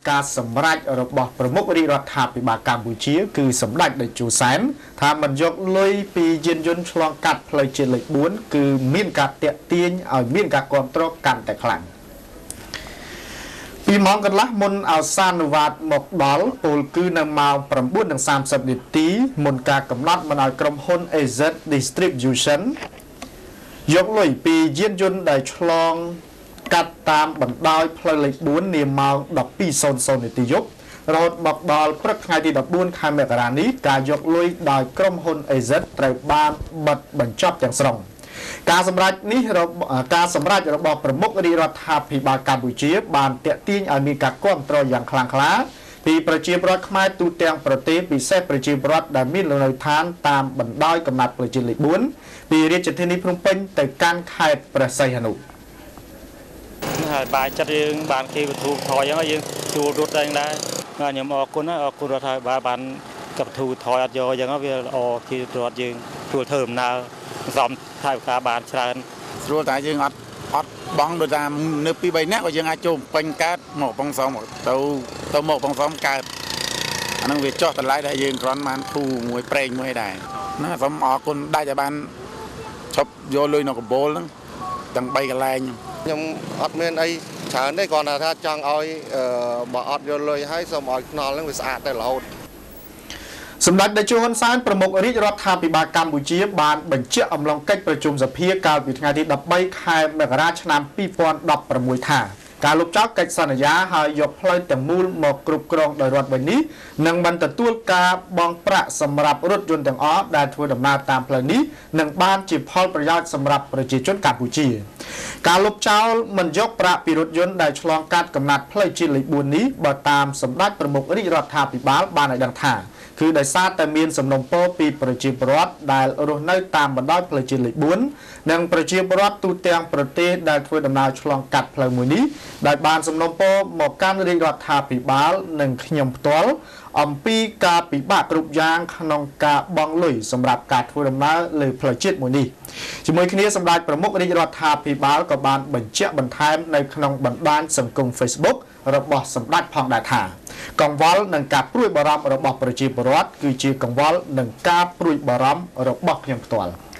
ការសម្រេចរបស់ប្រមុខរាជរដ្ឋាភិបាលកម្ពុជាគឺសម្ដេចតេជោសែនថាមិនយកលុយពីយានយន្តឆ្លងកាត់ផ្លូវជាតិលេខ4គឺមានការតាក់ទាញឲ្យមានការគ្រប់គ្រងកាន់តែខ្លាំងពីម៉ោងកន្លះមុនអសានុវត្តមកដល់ពលគឺនៅម៉ោង 9:30 នាទីមុនការកំណត់មិនឲ្យក្រុមហ៊ុន AZ Distribution យកលុយពីយានយន្តដែលឆ្លងកាត់តាមបណ្ដោយផ្លូវលេខ4នាម៉ោង 12:00 នាទីយប់រហូតមកដល់ព្រឹកថ្ងៃទី 14 ខែមករានេះការយកលុយដោយក្រុមហ៊ុន AZ ត្រូវបានបិទបញ្ចប់ទាំងស្រុងការសម្រេចរបស់ប្រមុខរាជរដ្ឋាភិបាលកម្ពុជាបានទាក់ទាញឲ្យមានការគាំទ្រយ៉ាងខ្លាំងក្លាពីប្រជាពលរដ្ឋខ្មែរទូទាំងប្រទេសពិសេសប្រជាពលរដ្ឋដែលមានលំនៅឋានតាមបណ្ដោយកំណត់ផ្លូវជាតិលេខ4ពីរាជធានីភ្នំពេញទៅកាន់ខេត្តព្រះសីហនុហើយបាយចិត្តយើងបានគេបទូថយអញ្ចឹងយើងជួលរត់ដែរខ្ញុំអរគុណរដ្ឋាភិបាលបានកបទូថយអត់យកអញ្ចឹងវាល្អជារដ្ឋយើងជួលធ្វើដំណើរសំថវិកាបានច្រើនស្រួលតែយើងអត់បងដូចថានៅពី3នាក់ក៏យើងអាចចូលពេញកើតមកបងសំទៅមកបងសំកើតអានឹងវាចោះតម្លៃដែលយើងគ្រាន់បានធូរមួយប្រេងមួយដែរណាសូមអរគុណដាច់ឲ្យបានឈប់យកលុយនៅកបូលហ្នឹងទាំង3កន្លែងខ្ញុំអត់មានអីច្រើនទេគ្រាន់តែថាចង់ឲ្យបើអត់យកលុយឲ្យសូមឲ្យខ្នល់ហ្នឹងវាស្អាតទៅរហូតសម្ដេចតេជោហ៊ុនសែនប្រមុខរាជរដ្ឋាភិបាលកម្ពុជាបានបញ្ជាក់អំឡុងកិច្ចប្រជុំសភាកាលពីថ្ងៃទី13ខែមករាឆ្នាំ2016ថាការលុបចោលកិច្ចសន្យាហើយយកផ្លូវទាំងមូលមកគ្រប់គ្រងដោយរដ្ឋវិញនេះនឹងមិនទទួលការបង់ប្រាក់សម្រាប់រថយន្តទាំងអស់ដែលធ្វើដំណើរតាមផ្លូវនេះនឹងបានជាផលប្រយោជន៍សម្រាប់ប្រជាជនកម្ពុជាការលុបចោលមិនយកប្រាក់ពីរថយន្តដែលឆ្លងកាត់កំណត់ផ្លូវជាតិលេខ4នេះបើតាមសម្ដេចប្រមុខរាជរដ្ឋាភិបាលបានឲ្យដឹងថាគឺដោយសារតែមានសំណុំពរពីប្រជាពលរដ្ឋដែលរស់នៅតាមបណ្ដោយផ្លូវជាតិលេខ4និងប្រជាពលរដ្ឋទូទាំងប្រទេសដែលធ្វើដំណើរឆ្លងកាត់ផ្លូវមួយនេះដែលបានសំណុំពរមកកាន់រាជរដ្ឋាភិបាលនិងខ្ញុំផ្ទាល់អំពីការពិបាកគ្រប់យ៉ាងក្នុងការបង់លុយសម្រាប់ការធ្វើដំណើរលើផ្លូវជាតិមួយនេះជាមួយគ្នាសម្ដេចប្រមុខរាជរដ្ឋាភិបាលក៏បានបញ្ជាក់បន្ថែមនៅក្នុងបណ្ដាញសង្គម Facebook របស់សម្ដេចផងដែរថាកង្វល់នឹងការព្រួយបារម្ភរបស់ប្រជាពលរដ្ឋគឺជាកង្វល់នឹងការព្រួយបារម្ភរបស់ខ្ញុំផ្ទាល់